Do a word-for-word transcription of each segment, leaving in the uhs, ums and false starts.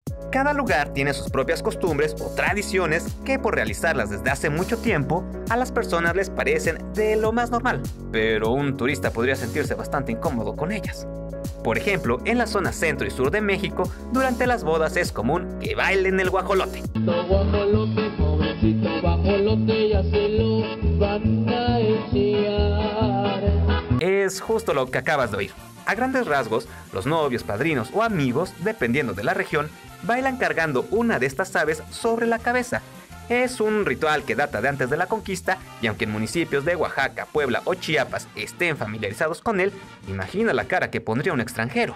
Cada lugar tiene sus propias costumbres o tradiciones que por realizarlas desde hace mucho tiempo, a las personas les parecen de lo más normal, pero un turista podría sentirse bastante incómodo con ellas. Por ejemplo, en la zona centro y sur de México, durante las bodas es común que bailen el guajolote. Guajolote, pobrecito guajolote, ya se lo van a echar. Es justo lo que acabas de oír. A grandes rasgos, los novios, padrinos o amigos, dependiendo de la región, bailan cargando una de estas aves sobre la cabeza. Es un ritual que data de antes de la conquista y aunque en municipios de Oaxaca, Puebla o Chiapas estén familiarizados con él, imagina la cara que pondría un extranjero.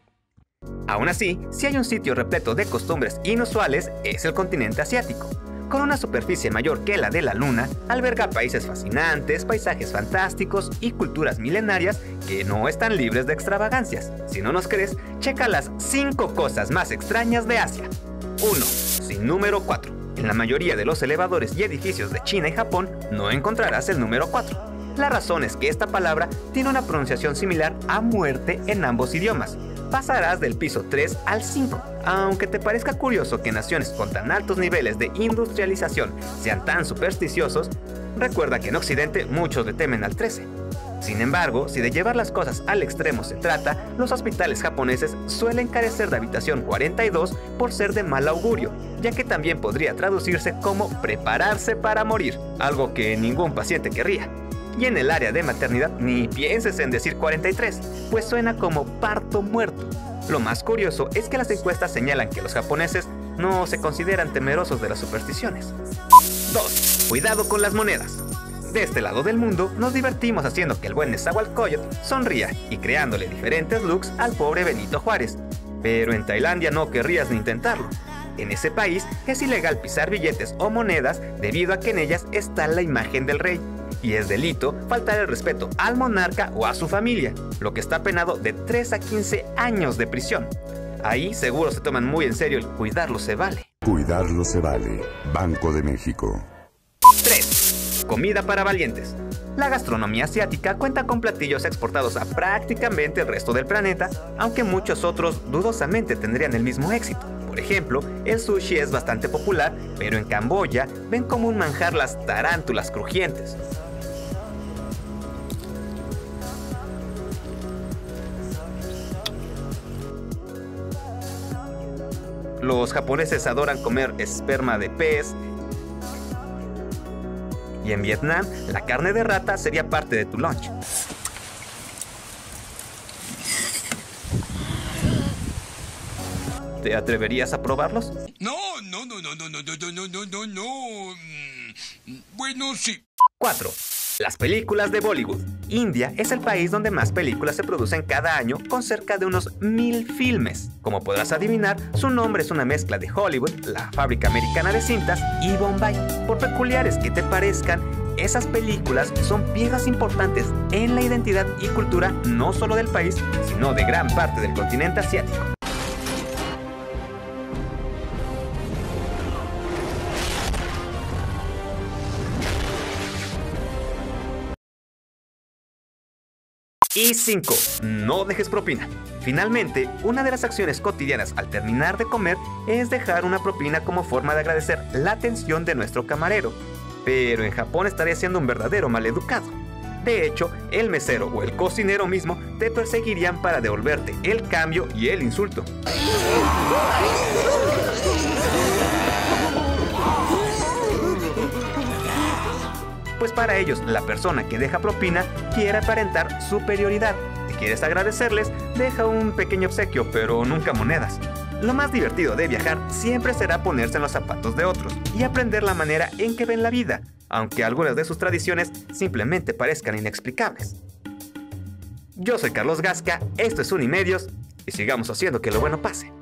Aún así, si hay un sitio repleto de costumbres inusuales, es el continente asiático. Con una superficie mayor que la de la Luna, alberga países fascinantes, paisajes fantásticos y culturas milenarias que no están libres de extravagancias. Si no nos crees, checa las cinco cosas más extrañas de Asia. uno. Sin número cuatro. En la mayoría de los elevadores y edificios de China y Japón no encontrarás el número cuatro. La razón es que esta palabra tiene una pronunciación similar a muerte en ambos idiomas. Pasarás del piso tres al cinco. Aunque te parezca curioso que naciones con tan altos niveles de industrialización sean tan supersticiosos, recuerda que en Occidente muchos le temen al trece. Sin embargo, si de llevar las cosas al extremo se trata, los hospitales japoneses suelen carecer de habitación cuarenta y dos por ser de mal augurio, ya que también podría traducirse como prepararse para morir, algo que ningún paciente querría. Y en el área de maternidad ni pienses en decir cuarenta y tres, pues suena como parto muerto. Lo más curioso es que las encuestas señalan que los japoneses no se consideran temerosos de las supersticiones. dos. Cuidado con las monedas. De este lado del mundo nos divertimos haciendo que el buen Nezahualcóyotl sonría y creándole diferentes looks al pobre Benito Juárez. Pero en Tailandia no querrías ni intentarlo. En ese país es ilegal pisar billetes o monedas debido a que en ellas está la imagen del rey. Y es delito faltar el respeto al monarca o a su familia, lo que está penado de tres a quince años de prisión. Ahí seguro se toman muy en serio el cuidarlo se vale. Cuidarlo se vale. Banco de México. tres. Comida para valientes. La gastronomía asiática cuenta con platillos exportados a prácticamente el resto del planeta, aunque muchos otros dudosamente tendrían el mismo éxito. Por ejemplo, el sushi es bastante popular, pero en Camboya ven como un manjar las tarántulas crujientes. Los japoneses adoran comer esperma de pez. Y en Vietnam, la carne de rata sería parte de tu lunch. ¿Te atreverías a probarlos? No, no, no, no, no, no, no, no, no, no, no. Mm, Bueno, sí. cuatro. Las películas de Bollywood. India es el país donde más películas se producen cada año, con cerca de unos mil filmes. Como podrás adivinar, su nombre es una mezcla de Hollywood, la fábrica americana de cintas, y Bombay. Por peculiares que te parezcan, esas películas son piezas importantes en la identidad y cultura no solo del país, sino de gran parte del continente asiático. Y cinco. No dejes propina. Finalmente, una de las acciones cotidianas al terminar de comer es dejar una propina como forma de agradecer la atención de nuestro camarero. Pero en Japón estaría siendo un verdadero maleducado. De hecho, el mesero o el cocinero mismo te perseguirían para devolverte el cambio y el insulto. Pues para ellos, la persona que deja propina quiere aparentar superioridad. Si quieres agradecerles, deja un pequeño obsequio, pero nunca monedas. Lo más divertido de viajar siempre será ponerse en los zapatos de otros y aprender la manera en que ven la vida, aunque algunas de sus tradiciones simplemente parezcan inexplicables. Yo soy Carlos Gasca, esto es Unimedios, y sigamos haciendo que lo bueno pase.